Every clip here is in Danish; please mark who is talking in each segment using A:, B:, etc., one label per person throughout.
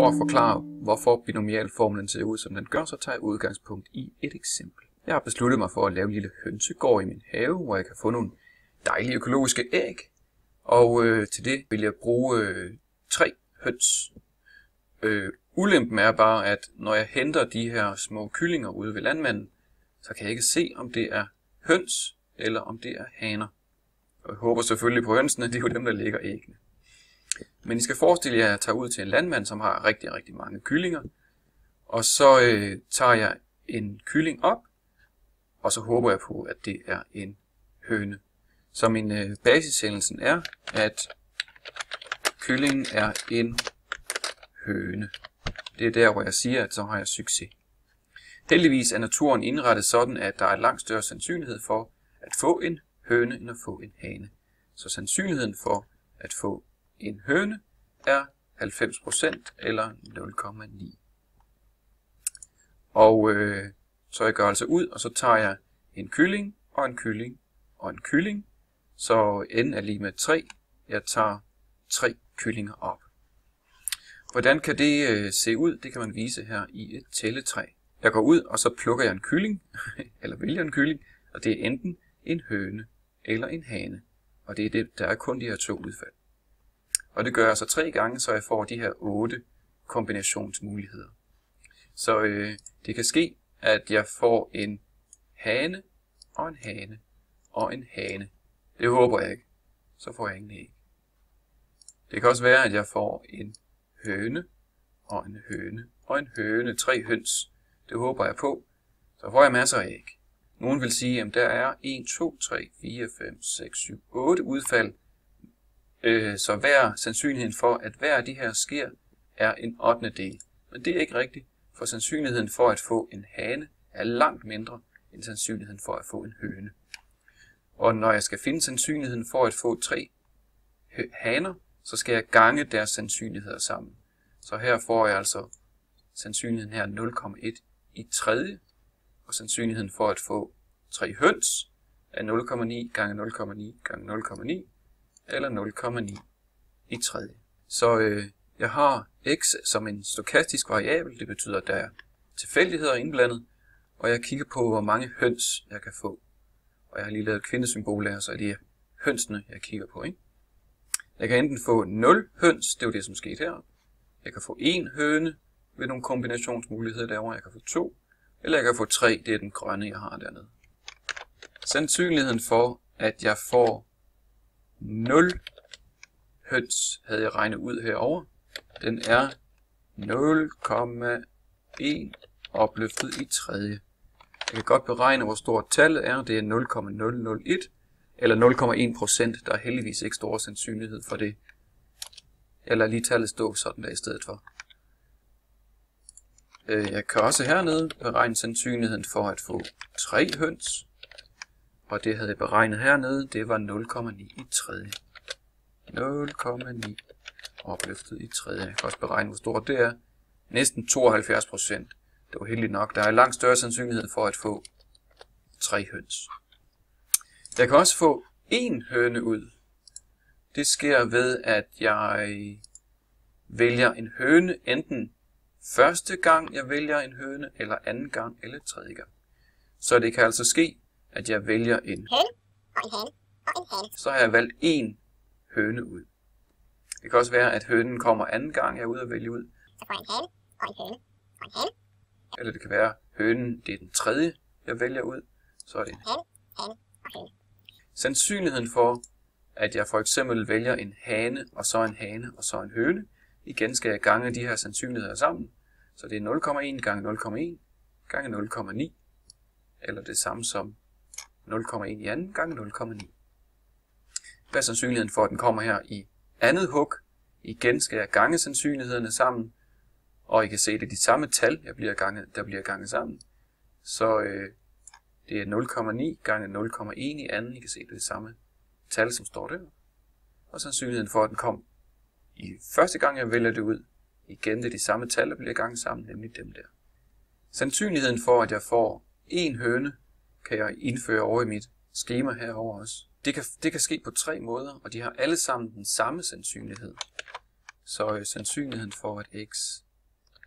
A: at forklare, hvorfor binomialformlen ser ud, som den gør, så tager jeg udgangspunkt i et eksempel. Jeg har besluttet mig for at lave en lille hønsegård i min have, hvor jeg kan få nogle dejlige økologiske æg. Og til det vil jeg bruge 3 høns. Ulempen er bare, at når jeg henter de her små kyllinger ude ved landmanden, så kan jeg ikke se, om det er høns eller om det er haner. Og jeg håber selvfølgelig på hønsene, det er jo dem, der lægger æggene. Men I skal forestille jer, at jeg tager ud til en landmand, som har rigtig, rigtig mange kyllinger. Og så tager jeg en kylling op, og så håber jeg på, at det er en høne. Så min basishændelse er, at kyllingen er en høne. Det er der, hvor jeg siger, at så har jeg succes. Heldigvis er naturen indrettet sådan, at der er langt større sandsynlighed for at få en høne, end at få en hane. Så sandsynligheden for at få en høne er 90% eller 0,9. Og så jeg gør altså ud, og så tager jeg en kylling og en kylling og en kylling. Så n er lige med 3. Jeg tager 3 kyllinger op. Hvordan kan det se ud? Det kan man vise her i et tælletræ. Jeg går ud, og så plukker jeg en kylling, eller vælger en kylling, og det er enten en høne eller en hane. Og det er det, der er kun de her 2 udfald. Og det gør jeg så 3 gange, så jeg får de her 8 kombinationsmuligheder. Så det kan ske, at jeg får en hane og en hane og en hane. Det håber jeg ikke. Så får jeg ingen æg. Det kan også være, at jeg får en høne og en høne og en høne. 3 høns. Det håber jeg på. Så får jeg masser af æg. Nogen vil sige, at der er 1, 2, 3, 4, 5, 6, 7, 8 udfald. Så hver sandsynligheden for, at hver af de her sker, er en 8. del. Men det er ikke rigtigt, for sandsynligheden for at få en hane er langt mindre end sandsynligheden for at få en høne. Og når jeg skal finde sandsynligheden for at få 3 haner, så skal jeg gange deres sandsynligheder sammen. Så her får jeg altså sandsynligheden her 0,1 i tredje, og sandsynligheden for at få 3 høns er 0,9 gange 0,9 gange 0,9, eller 0,9 i tredje. Så jeg har x som en stokastisk variabel, det betyder, at der er tilfældigheder indblandet, og jeg kigger på, hvor mange høns jeg kan få. Og jeg har lige lavet et kvindesymbol her, så det er hønsene, jeg kigger på. Ikke? Jeg kan enten få 0 høns, det er jo det, som skete her. Jeg kan få 1 høne ved nogle kombinationsmuligheder derovre. Jeg kan få 2, eller jeg kan få 3, det er den grønne, jeg har dernede. Sandsynligheden for, at jeg får 0 høns, havde jeg regnet ud herover. Den er 0,1 opløftet i tredje. Jeg kan godt beregne, hvor stort tallet er. Det er 0,001 eller 0,1%. Der er heldigvis ikke stor sandsynlighed for det. Jeg lader lige tallet stå sådan der i stedet for. Jeg kan også hernede beregne sandsynligheden for at få 3 høns. Og det havde jeg beregnet hernede. Det var 0,9 i tredje. 0,9 opløftet i tredje. Jeg kan også beregne, hvor stort det er. Næsten 72%. Det var heldigt nok. Der er langt større sandsynlighed for at få 3 høns. Jeg kan også få 1 høne ud. Det sker ved, at jeg vælger en høne enten første gang, jeg vælger en høne, eller anden gang, eller tredje gang. Så det kan altså ske, at jeg vælger en høne, og en høne, og en høne. Så har jeg valgt 1 høne ud. Det kan også være, at hønen kommer anden gang, jeg er ude at vælge ud. Så får jeg en høne, og en høne, og en høne. Eller det kan være, at hønen det er den tredje, jeg vælger ud. Så er det en høne, høne og høne. Sandsynligheden for, at jeg for eksempel vælger en hane, og så en hane, og så en høne. Igen skal jeg gange de her sandsynligheder sammen. Så det er 0,1 gange 0,1 gange 0,9. Eller det samme som 0,1 i anden gange 0,9. Hvad er sandsynligheden for, at den kommer her i andet hug? Igen skal jeg gange sandsynlighederne sammen. Og I kan se, det er de samme tal, der bliver ganget sammen. Så det er 0,9 gange 0,1 i anden. I kan se, det er det samme tal, som står der. Og sandsynligheden for, at den kom i første gang, jeg vælger det ud. Igen, det er de samme tal, der bliver ganget sammen, nemlig dem der. Sandsynligheden for, at jeg får 1 høne, kan jeg indføre over i mit skema herover også. Det kan ske på 3 måder, og de har alle sammen den samme sandsynlighed. Så sandsynligheden for, at x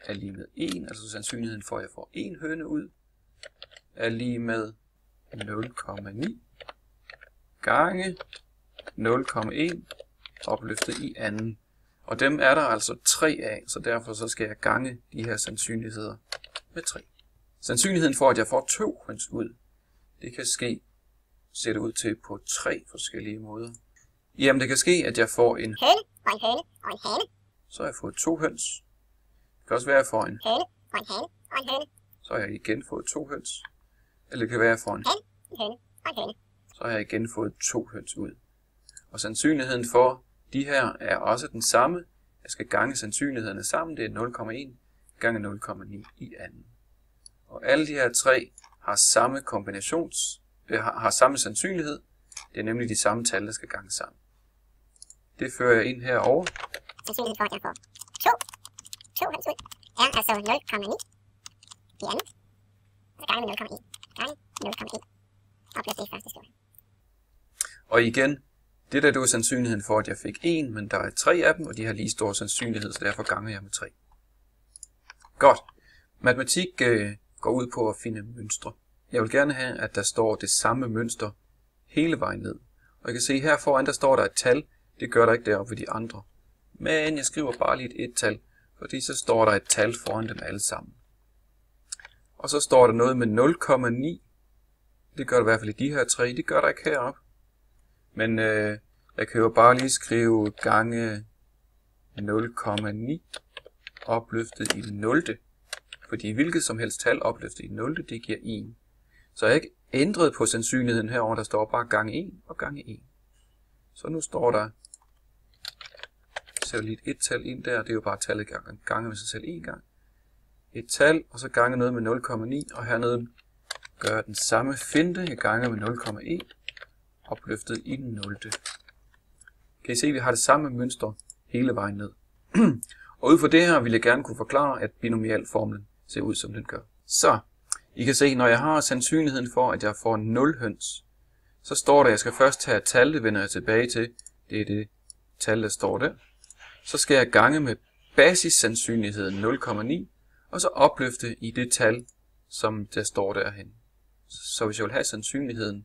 A: er lige med 1, altså sandsynligheden for, at jeg får 1 høne ud, er lige med 0,9 gange 0,1 opløftet i anden. Og dem er der altså 3 af, så derfor så skal jeg gange de her sandsynligheder med 3. Sandsynligheden for, at jeg får 2 høns ud, det kan ske, ser det ud til på 3 forskellige måder. Jamen det kan ske, at jeg får en
B: høne og en høne og en hane.
A: Så har jeg fået 2 høns. Det kan også være, at jeg får en
B: høne og en hane og en høne.
A: Så har jeg igen fået 2 høns. Eller det kan være, at jeg får en
B: høne og en høne.
A: Så har jeg igen fået 2 høns ud. Og sandsynligheden for de her er også den samme. Jeg skal gange sandsynlighederne sammen. Det er 0,1 gange 0,9 i anden. Og alle de her 3 har samme har samme sandsynlighed. Det er nemlig de samme tal, der skal gange sammen. Det fører jeg ind herover.
B: Sandsynligheden for, at jeg får 2 høns ud, er altså 0,9 i anden. Så gange med 0,1 gange 0,1 opløftet i første skole.
A: Og igen, det der er sandsynligheden for, at jeg fik 1, men der er 3 af dem, og de har lige stor sandsynlighed, så derfor ganger jeg med 3. Godt. Matematik går ud på at finde mønstre. Jeg vil gerne have, at der står det samme mønster hele vejen ned. Og jeg kan se her foran, der står der et tal. Det gør der ikke deroppe ved de andre. Men jeg skriver bare lige et tal, fordi så står der et tal foran dem alle sammen. Og så står der noget med 0,9. Det gør der i hvert fald i de her 3. Det gør der ikke heroppe. Men jeg kan jo bare lige skrive gange 0,9 opløftet i 0. Fordi hvilket som helst tal opløftet i 0, det giver 1. Så jeg har ikke ændret på sandsynligheden herover. Der står bare gange 1 og gange 1. Så nu står der, jeg sætter lige et tal ind der. Det er jo bare tallet gange med sig selv en gang. Et tal, og så gange noget med 0,9. Og hernede gør jeg den samme finte. Jeg ganger med 0,1. Opløftet i 0. Kan I se, at vi har det samme mønster hele vejen ned. Og ud fra det her vil jeg gerne kunne forklare, at binomialformlen ser ud, som den gør. Så, I kan se, når jeg har sandsynligheden for, at jeg får 0 høns, så står der, at jeg skal først tage et tal, det vender jeg tilbage til. Det er det tal, der står der. Så skal jeg gange med basissandsynligheden 0,9, og så opløfte i det tal, som der står derhen. Så hvis jeg vil have sandsynligheden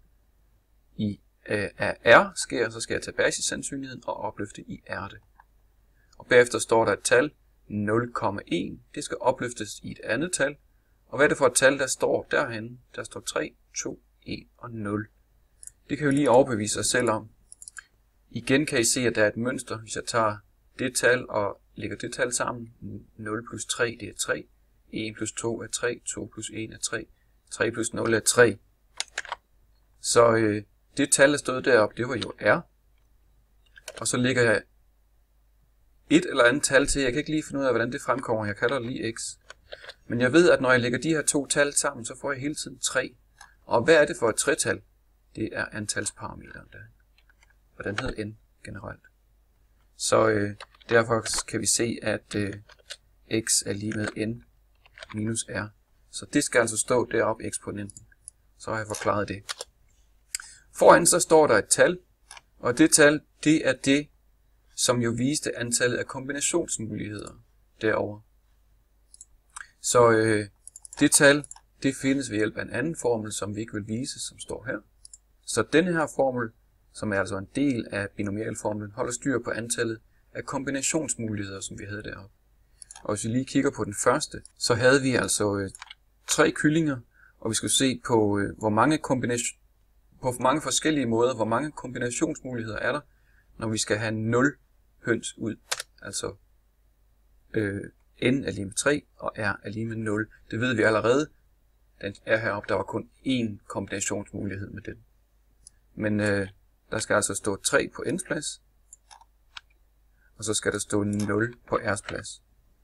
A: af R sker, så skal jeg tage basissandsynligheden og opløfte i R det. Og bagefter står der et tal, 0,1. Det skal opløftes i et andet tal. Og hvad er det for et tal, der står derhen? Der står 3, 2, 1 og 0. Det kan jo lige overbevise sig selv om. Igen kan I se, at der er et mønster. Hvis jeg tager det tal og lægger det tal sammen. 0 plus 3, det er 3. 1 plus 2 er 3. 2 plus 1 er 3. 3 plus 0 er 3. Så det tal, der stod deroppe, det var jo R. Og så lægger jeg et eller andet tal til. Jeg kan ikke lige finde ud af, hvordan det fremkommer. Jeg kalder det lige x. Men jeg ved, at når jeg lægger de her 2 tal sammen, så får jeg hele tiden 3. Og hvad er det for et 3-tal? Det er antalsparameteren der. Og den hedder n generelt. Så derfor kan vi se, at x er lige med n minus r. Så det skal altså stå deroppe eksponenten. Så har jeg forklaret det. Foran så står der et tal. Og det tal, det er det, som jo viste antallet af kombinationsmuligheder derovre. Så det tal, det findes ved hjælp af en anden formel, som vi ikke vil vise, som står her. Så denne her formel, som er altså en del af binomialformlen, holder styr på antallet af kombinationsmuligheder, som vi havde deroppe. Og hvis vi lige kigger på den første, så havde vi altså 3 kyllinger, og vi skulle se på, hvor mange forskellige måder, hvor mange kombinationsmuligheder er der, når vi skal have 0 høns ud. Altså n er lige med 3, og r er lige med 0. Det ved vi allerede. Den er heroppe, der var kun én kombinationsmulighed med den. Men der skal altså stå 3 på n's plads, og så skal der stå 0 på r's plads.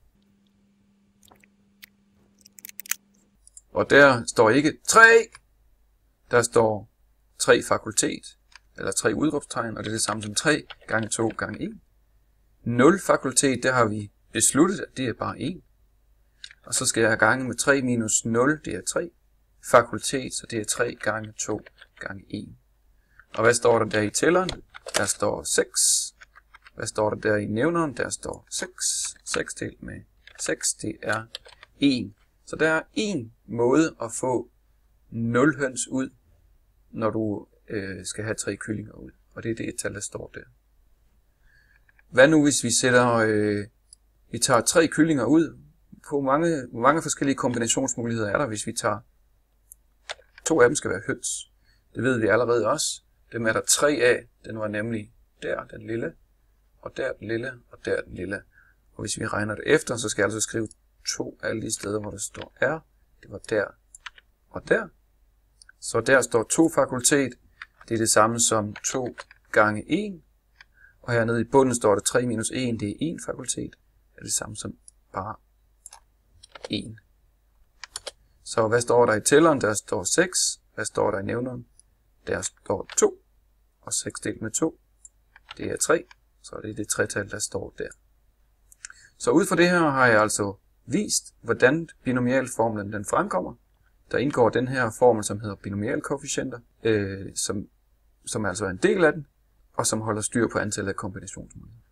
A: Og der står ikke 3, der står 3 fakultet, eller 3 udråbstegn, og det er det samme som 3 gange 2 gange 1. 0 fakultet, der har vi besluttet, at det er bare 1. Og så skal jeg gange med 3 minus 0, det er 3. Fakultet, så det er 3 gange 2 gange 1. Og hvad står der der i tælleren? Der står 6. Hvad står der der i nævneren? Der står 6. 6 delt med 6, det er 1. Så der er en måde at få 0 høns ud, når du skal have 3 kyllinger ud. Og det er det tal, der står der. Hvad nu, hvis vi vi tager 3 kyllinger ud? Hvor mange forskellige kombinationsmuligheder er der, hvis vi tager 2 af dem skal være høns? Det ved vi allerede også. Dem er der 3 af. Den var nemlig der, den lille, og der den lille, og der den lille. Og hvis vi regner det efter, så skal jeg altså skrive 2 alle de steder, hvor der står R. Det var der og der. Så der står 2 fakultet. Det er det samme som 2 gange 1. Og hernede i bunden står der 3 minus 1. Det er 1 fakultet. Det er det samme som bare 1. Så hvad står der i tælleren? Der står 6. Hvad står der i nævneren? Der står 2. Og 6 delt med 2. Det er 3. Så det er det tretal, der står der. Så ud fra det her har jeg altså vist, hvordan binomialformlen den fremkommer. Der indgår den her formel, som hedder binomialkoefficienter, som altså er en del af den, og som holder styr på antallet af kombinationsmuligheder.